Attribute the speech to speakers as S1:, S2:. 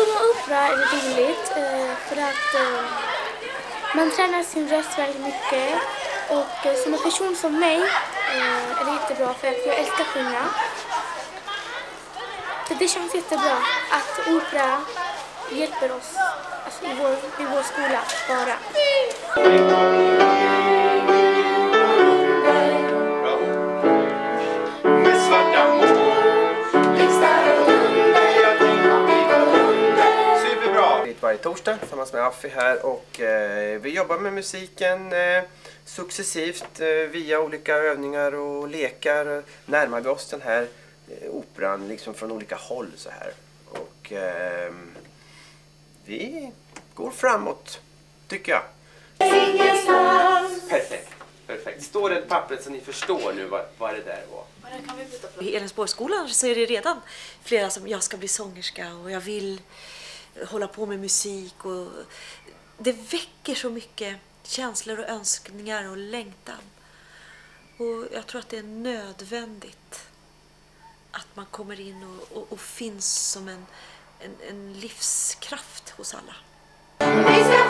S1: sjunga opera är det roligt för att man tränar sin röst väldigt mycket. Och som en person som mig är det jättebra för att jag älskar att sjunga. Så det känns jättebra att opera hjälper oss alltså i vår skola bara.
S2: Varje torsdag tillsammans med Affi här och vi jobbar med musiken successivt via olika övningar och lekar närmar vi oss den här operan liksom från olika håll så här och vi går framåt tycker jag. Perfekt. Står det ett papper så ni förstår nu vad det där var?
S3: I Elensborgsskolan så är det redan flera som jag ska bli sångerska och jag vill hålla på med musik och det väcker så mycket känslor och önskningar och längtan. Och jag tror att det är nödvändigt att man kommer in och finns som en livskraft hos alla.